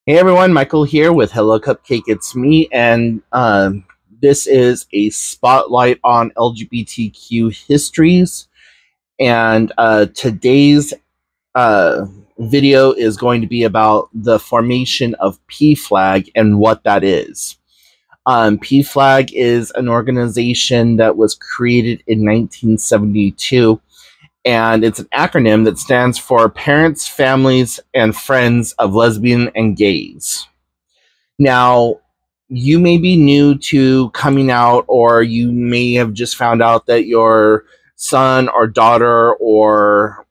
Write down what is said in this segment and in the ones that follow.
Hey everyone, Michael here with Hello Cupcake. It's me, and this is a spotlight on LGBTQ histories. And today's uh, video is going to be about the formation of PFLAG and what that is. PFLAG is an organization that was created in 1972, and it's an acronym that stands for Parents, Families, and Friends of Lesbian and Gays. Now, you may be new to coming out, or you may have just found out that your son or daughter or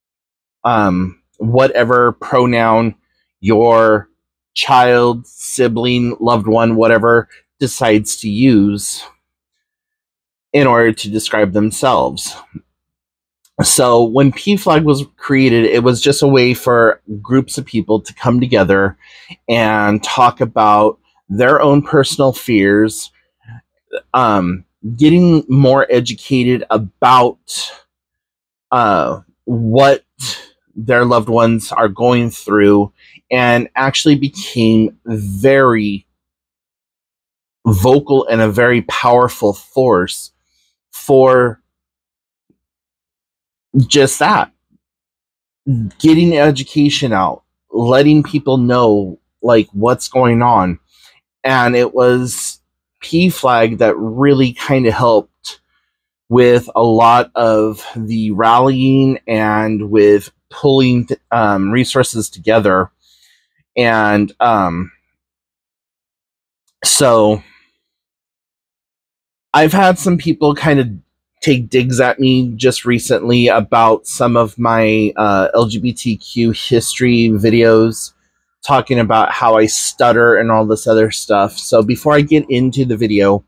whatever pronoun your child, sibling, loved one, whatever decides to use in order to describe themselves. So when PFLAG was created, it was just a way for groups of people to come together and talk about their own personal fears, getting more educated about what their loved ones are going through, and actually became very vocal and a very powerful force for just that, getting education out, letting people know like what's going on. And it was PFLAG that really kind of helped with a lot of the rallying and with pulling resources together. And so I've had some people kind of take digs at me just recently about some of my LGBTQ history videos, talking about how I stutter and all this other stuff. So before I get into the video,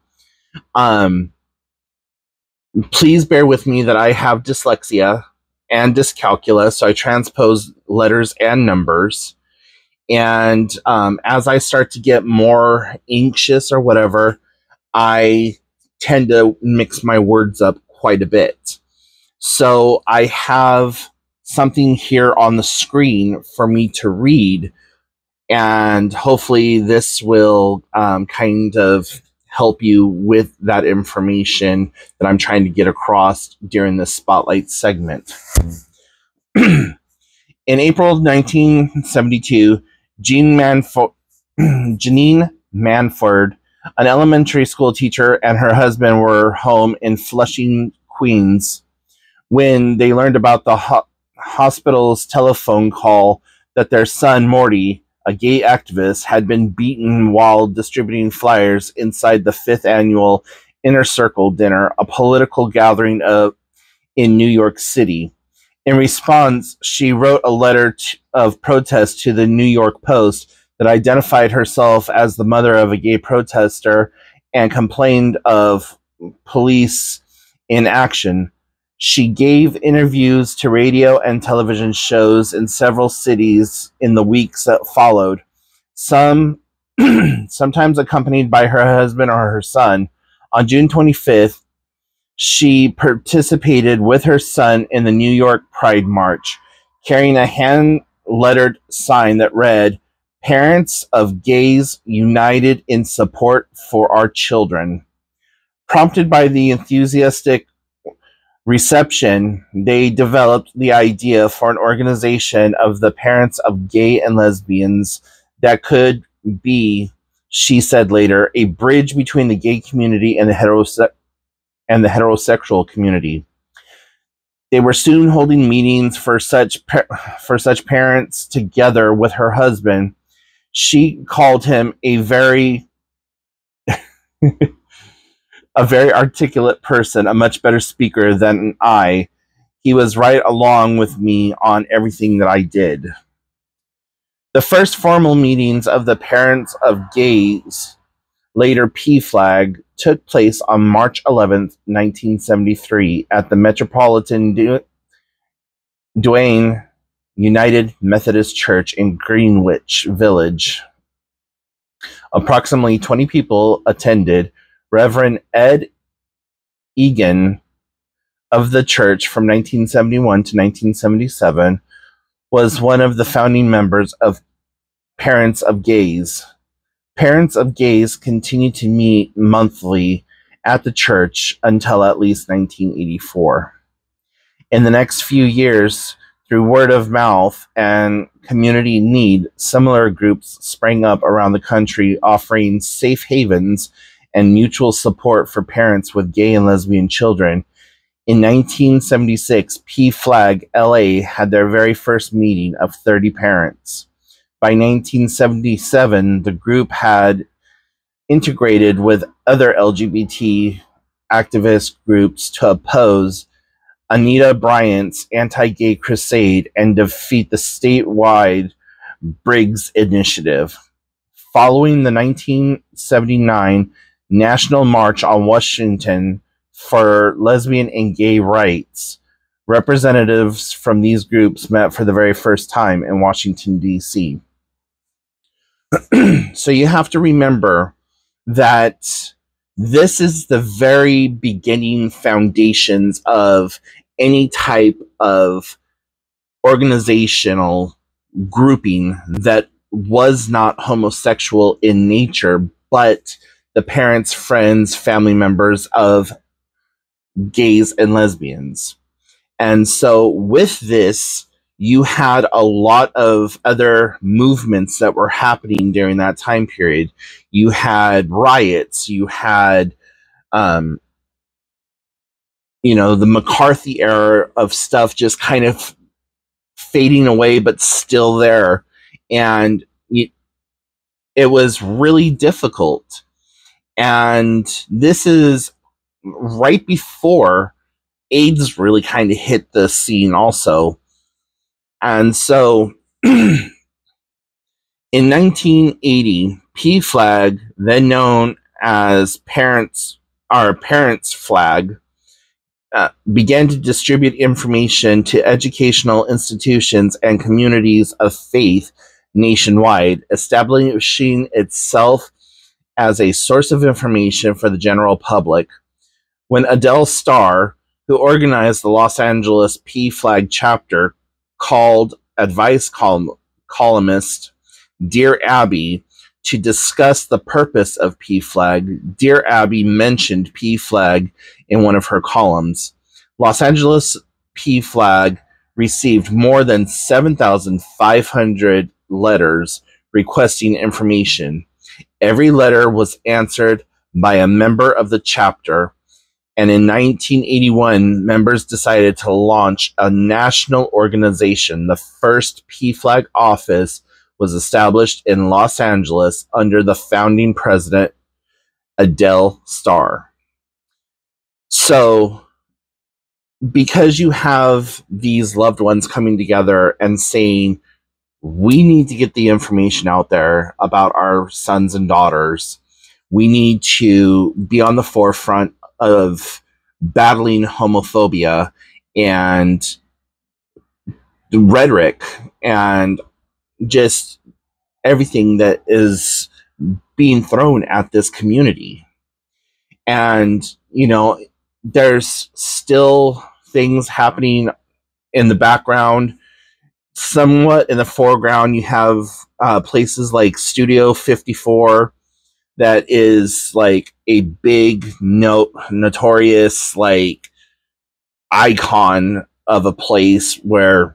please bear with me that I have dyslexia and dyscalculia, so I transpose letters and numbers. And as I start to get more anxious or whatever, I tend to mix my words up quite a bit. So I have something here on the screen for me to read, and hopefully this will kind of help you with that information that I'm trying to get across during this spotlight segment. In April 1972, Janine Manford, an elementary school teacher, and her husband were home in Flushing, Queens, when they learned about the hospital's telephone call that their son, Morty, a gay activist, had been beaten while distributing flyers inside the fifth annual Inner Circle dinner, a political gathering in New York City. In response, she wrote a letter of protest to the New York Post that identified herself as the mother of a gay protester and complained of police inaction. She gave interviews to radio and television shows in several cities in the weeks that followed, sometimes accompanied by her husband or her son. On June 25th, she participated with her son in the New York Pride March, carrying a hand-lettered sign that read, "Parents of Gays United in Support for Our Children." Prompted by the enthusiastic reception, they developed the idea for an organization of the parents of gay and lesbians that could be, she said later, a bridge between the gay community and the heterosexual community. They were soon holding meetings for such parents together with her husband. She called him a very a very articulate person, a much better speaker than I. He was right along with me on everything that I did. The first formal meetings of the Parents of Gays, later PFLAG, took place on March 11th, 1973, at the Metropolitan Duane United Methodist Church in Greenwich Village. Approximately 20 people attended. Reverend Ed Egan of the church from 1971 to 1977 was one of the founding members of Parents of Gays. Parents of Gays continued to meet monthly at the church until at least 1984. In the next few years, through word of mouth and community need, similar groups sprang up around the country offering safe havens and mutual support for parents with gay and lesbian children. In 1976, PFLAG LA had their very first meeting of 30 parents. By 1977, the group had integrated with other LGBT activist groups to oppose Anita Bryant's anti-gay crusade and defeat the statewide Briggs Initiative. Following the 1979 National March on Washington for lesbian and gay rights, representatives from these groups met for the very first time in Washington, D.C. So you have to remember that this is the very beginning foundations of any type of organizational grouping that was not homosexual in nature, but the parents, friends, family members of gays and lesbians. And so with this, you had a lot of other movements that were happening during that time period. You had riots, you had, the McCarthy era of stuff just kind of fading away, but still there. And it was really difficult. And this is right before AIDS really kind of hit the scene also. And so in 1980, PFLAG, then known as Parents Flag, began to distribute information to educational institutions and communities of faith nationwide, establishing itself as a source of information for the general public. When Adele Starr, who organized the Los Angeles PFLAG chapter, called advice columnist Dear Abby to discuss the purpose of PFLAG, Dear Abby mentioned PFLAG in one of her columns. Los Angeles PFLAG received more than 7,500 letters requesting information. Every letter was answered by a member of the chapter, and in 1981, members decided to launch a national organization. The first PFLAG office was established in Los Angeles under the founding president, Adele Starr. So, because you have these loved ones coming together and saying, we need to get the information out there about our sons and daughters, we need to be on the forefront of battling homophobia and the rhetoric and just everything that is being thrown at this community. And, there's still things happening in the background. Somewhat in the foreground, you have places like Studio 54, that is like a big notorious like icon of a place where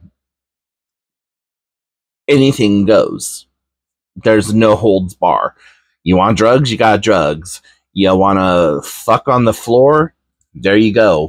anything goes. There's no holds bar. You want drugs, you got drugs. You want to fuck on the floor, there you go.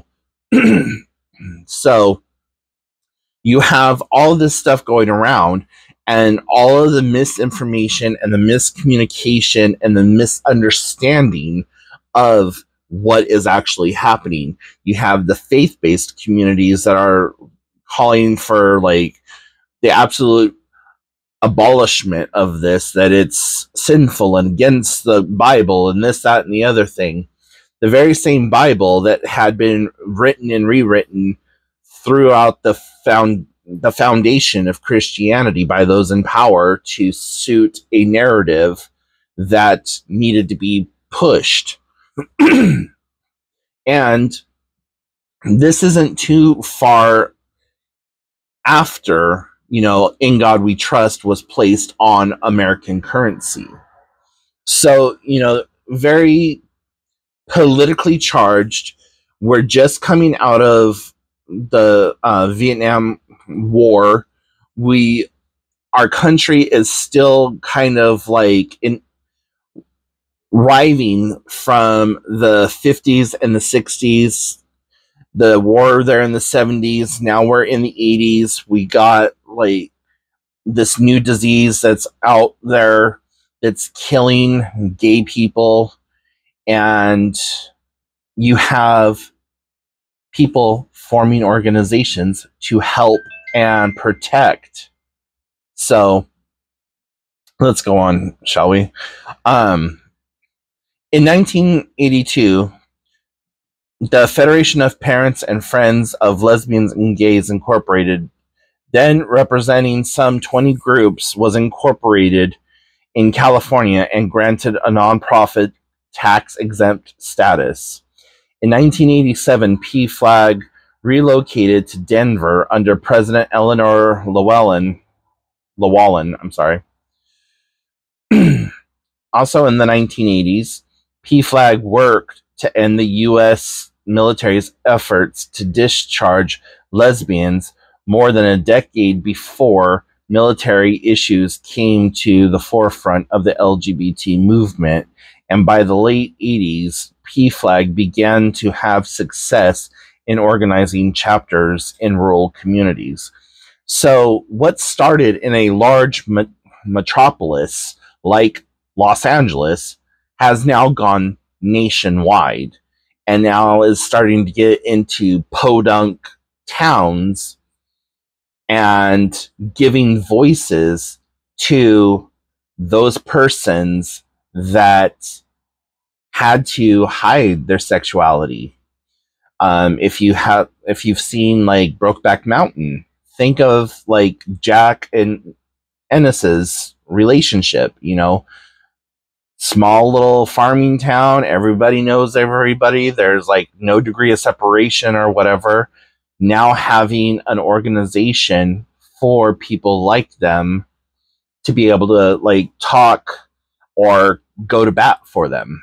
So you have all this stuff going around, and all of the misinformation and the miscommunication and the misunderstanding of what is actually happening. You have the faith-based communities that are calling for like the absolute abolishment of this, that it's sinful and against the Bible and this, that, and the other thing. The very same Bible that had been written and rewritten throughout the foundation of Christianity by those in power to suit a narrative that needed to be pushed. And this isn't too far after In God We Trust was placed on American currency. So, very politically charged. We're just coming out of the Vietnam War. Our country is still kind of like riving from the 50s and the 60s. The war there in the 70s. Now we're in the 80s. We got like this new disease that's out there that's killing gay people, and you have people forming organizations to help and protect. So let's go on, shall we? In 1982, the Federation of Parents and Friends of Lesbians and Gays Incorporated, then representing some 20 groups, was incorporated in California and granted a nonprofit tax-exempt status. In 1987, PFLAG relocated to Denver under President Eleanor Llewellyn. Also in the 1980s, PFLAG worked to end the U.S. military's efforts to discharge lesbians more than a decade before military issues came to the forefront of the LGBT movement, and by the late 80s, PFLAG began to have success in organizing chapters in rural communities. So what started in a large metropolis like Los Angeles has now gone nationwide, and now is starting to get into podunk towns and giving voices to those persons that had to hide their sexuality. If you've seen like Brokeback Mountain, think of like Jack and Ennis's relationship. Small little farming town, everybody knows everybody. There's like no degree of separation or whatever. Now having an organization for people like them to be able to like talk or go to bat for them.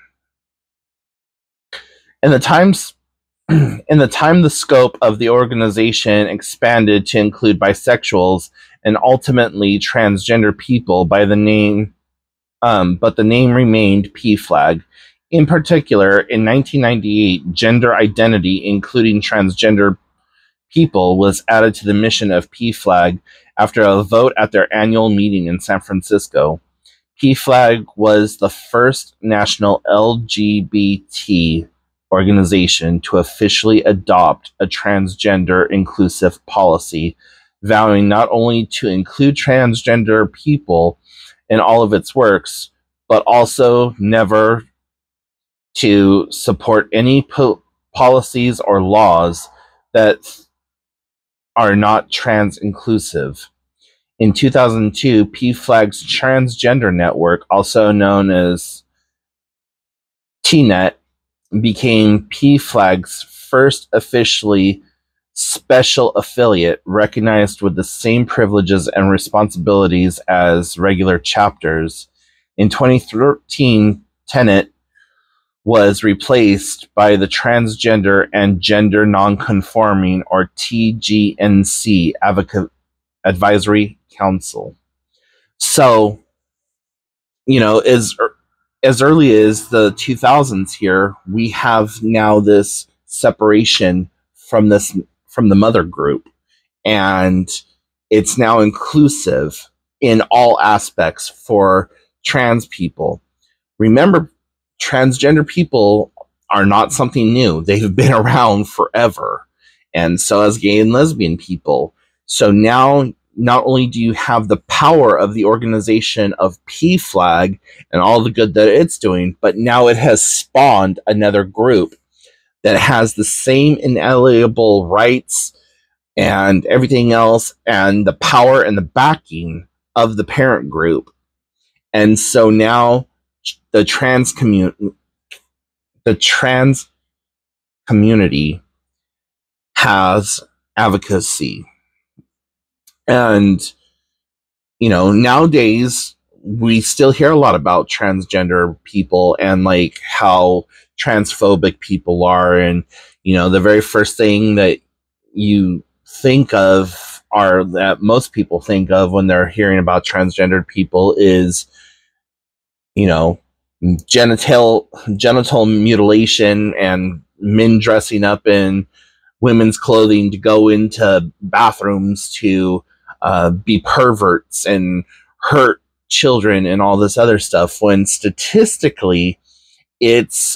In the time, the scope of the organization expanded to include bisexuals and ultimately transgender people by the name, but the name remained PFLAG. In particular, in 1998, gender identity, including transgender people, was added to the mission of PFLAG after a vote at their annual meeting in San Francisco. PFLAG was the first national LGBT organization to officially adopt a transgender inclusive policy, vowing not only to include transgender people in all of its works, but also never to support any policies or laws that are not trans inclusive. In 2002, PFLAG's transgender network, also known as TNET, became PFLAG's first officially special affiliate, recognized with the same privileges and responsibilities as regular chapters. In 2013, TNET was replaced by the Transgender and Gender Nonconforming, or TGNC, Advisory Council. So, as early as the 2000s here, we have now this separation from the mother group, and it's now inclusive in all aspects for trans people. Remember, transgender people are not something new. They've been around forever, and so has gay and lesbian people. So now, not only do you have the power of the organization of PFLAG and all the good that it's doing, but now it has spawned another group that has the same inalienable rights and everything else, and the power and the backing of the parent group. And so now the trans community has advocacy. And, nowadays we still hear a lot about transgender people and like how transphobic people are. And, the very first thing that you think of, or that most people think of when they're hearing about transgendered people, is, you know, genital mutilation and men dressing up in women's clothing to go into bathrooms to be perverts and hurt children and all this other stuff, when statistically it's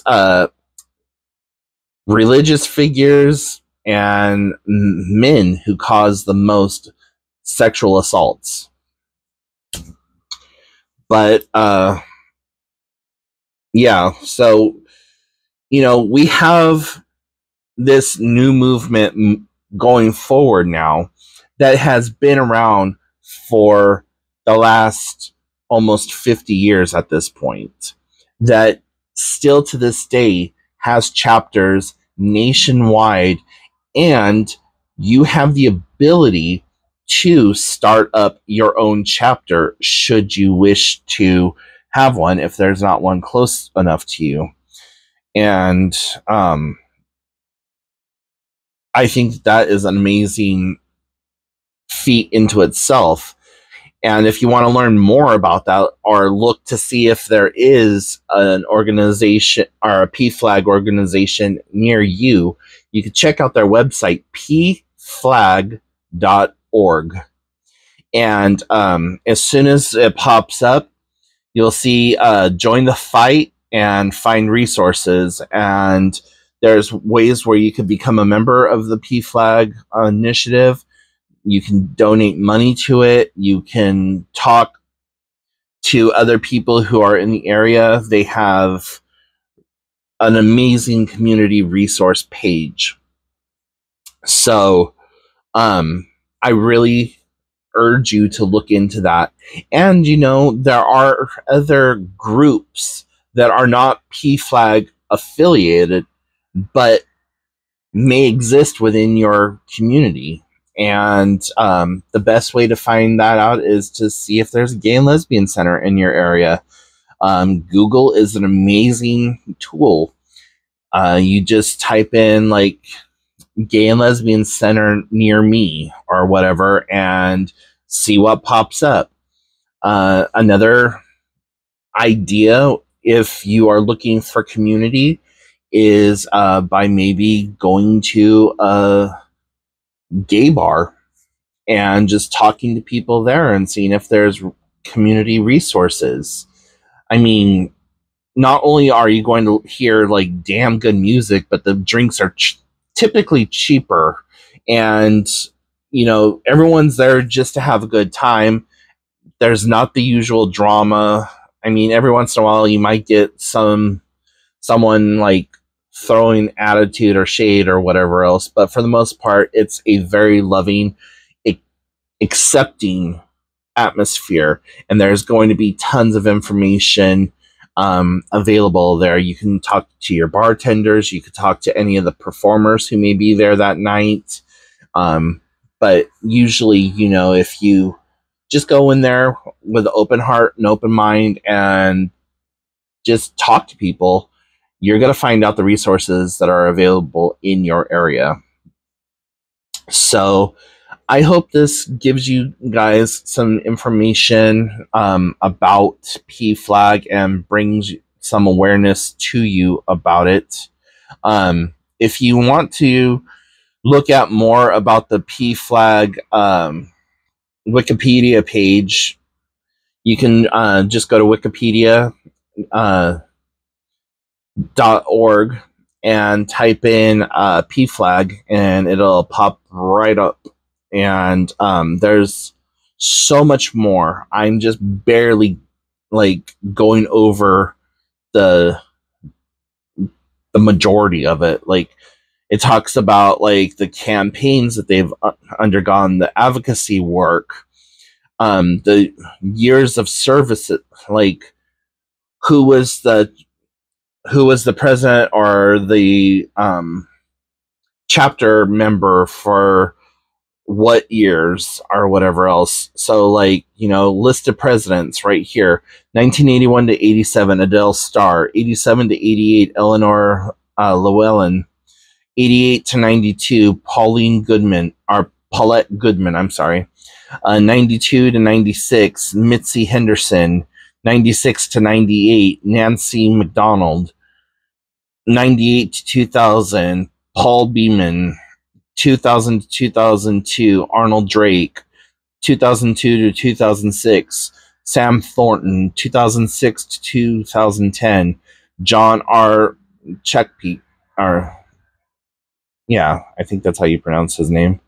religious figures and men who cause the most sexual assaults. But yeah, so we have this new movement going forward now that has been around for the last almost 50 years at this point, that still to this day has chapters nationwide, and you have the ability to start up your own chapter should you wish to have one, if there's not one close enough to you. And I think that is an amazing feat into itself. And if you want to learn more about that, or look to see if there is an organization or a PFLAG organization near you, you can check out their website, pflag.org. And as soon as it pops up, you'll see join the fight and find resources. And there's ways where you could become a member of the PFLAG initiative. You can donate money to it. You can talk to other people who are in the area. They have an amazing community resource page. So I really urge you to look into that. And, there are other groups that are not PFLAG affiliated, but may exist within your community. And the best way to find that out is to see if there's a gay and lesbian center in your area. Google is an amazing tool. You just type in like gay and lesbian center near me or whatever and see what pops up. Another idea, if you are looking for community, is by maybe going to a gay bar and just talking to people there and seeing if there's community resources. I mean, not only are you going to hear like damn good music, but the drinks are typically cheaper, and everyone's there just to have a good time. There's not the usual drama. I mean, every once in a while you might get someone like throwing attitude or shade or whatever else, but for the most part it's a very loving, accepting atmosphere, and there's going to be tons of information available there. You can talk to your bartenders, you could talk to any of the performers who may be there that night, but usually if you just go in there with an open heart and open mind and just talk to people, you're going to find out the resources that are available in your area. So I hope this gives you guys some information about PFLAG and brings some awareness to you about it. If you want to look at more about the PFLAG Wikipedia page, you can just go to Wikipedia .org and type in PFLAG and it'll pop right up. And there's so much more. I'm just barely like going over the majority of it. Like, it talks about like the campaigns that they've undergone, the advocacy work, the years of service, like who was the president or the chapter member for what years or whatever else. So, like, you know, list of presidents right here: 1981 to 87, Adele Starr; 87 to 88, Eleanor Llewellyn; 88 to 92, Paulette Goodman. I'm sorry. 92 to 96, Mitzi Henderson; 96 to 98, Nancy McDonald; 98 to 2000, Paul Beeman; 2000 to 2002, Arnold Drake; 2002 to 2006, Sam Thornton; 2006 to 2010, John R. Checkpeak. Or, yeah, I think that's how you pronounce his name.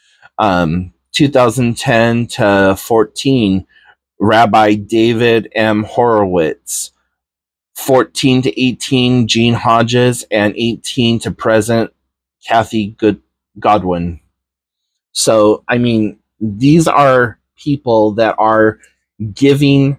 2010 to 14, Rabbi David M. Horowitz; 14 to 18, Gene Hodges; and 18 to present, Kathy Godwin. So, I mean, these are people that are giving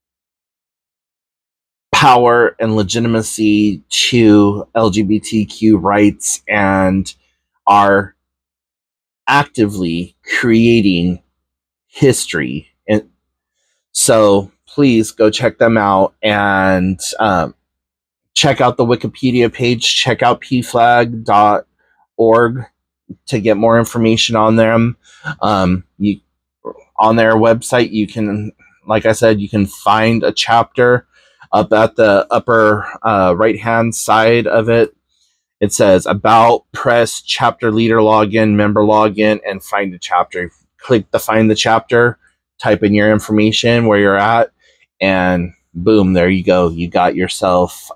power and legitimacy to LGBTQ rights and are actively creating history. And so please go check them out and check out the Wikipedia page. Check out pflag.org to get more information on them. On their website, you can, like I said, you can find a chapter up at the upper right-hand side of it. It says About, Press, Chapter Leader Login, Member Login, and Find a Chapter. Click the Find the Chapter, type in your information, where you're at, and boom, there you go. You got yourself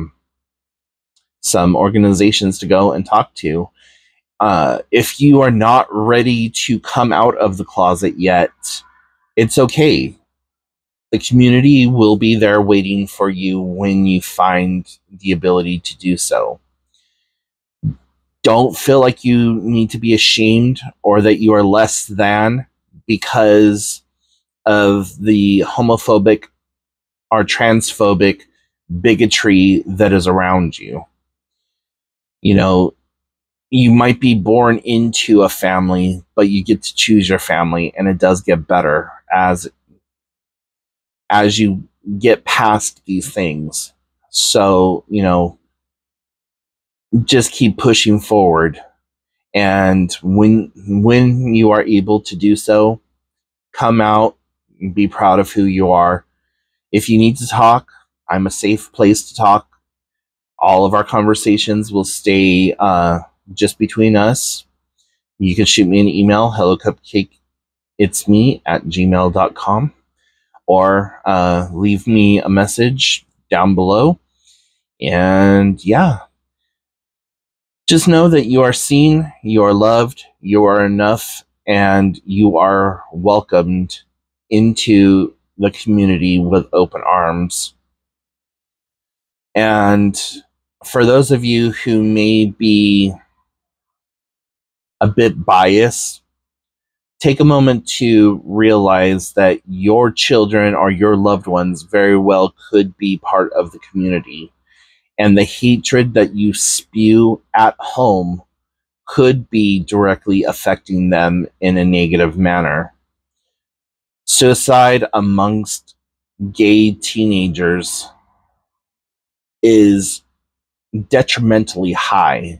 some organizations to go and talk to. If you are not ready to come out of the closet yet, it's okay. The community will be there waiting for you when you find the ability to do so. Don't feel like you need to be ashamed or that you are less than because of the homophobic or transphobic bigotry that is around you. You know, you might be born into a family, but you get to choose your family, and it does get better as you get past these things. So, you know, just keep pushing forward. And when you are able to do so, come out and be proud of who you are. If you need to talk, I'm a safe place to talk. All of our conversations will stay just between us. You can shoot me an email, hellocupcakeitsme@gmail.com, or leave me a message down below. And yeah, just know that you are seen, you are loved, you are enough, and you are welcomed into the community with open arms. And for those of you who may be a bit biased, take a moment to realize that your children or your loved ones very well could be part of the community. And the hatred that you spew at home could be directly affecting them in a negative manner. Suicide amongst gay teenagers is detrimentally high.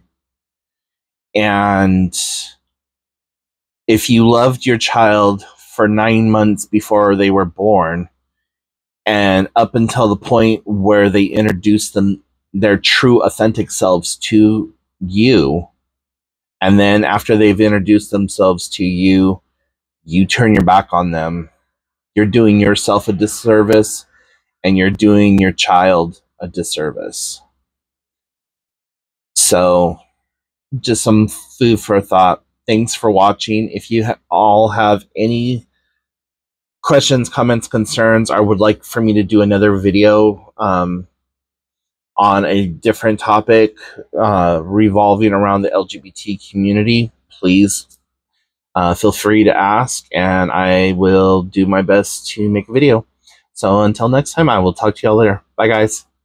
And if you loved your child for 9 months before they were born, and up until the point where they introduced their true authentic selves to you, and then after they've introduced themselves to you, you turn your back on them, you're doing yourself a disservice, and you're doing your child a disservice. So, just some food for thought. Thanks for watching. If you all have any questions, comments, concerns, or would like for me to do another video on a different topic revolving around the LGBT community, please feel free to ask, and I will do my best to make a video. So until next time, I will talk to y'all later. Bye, guys.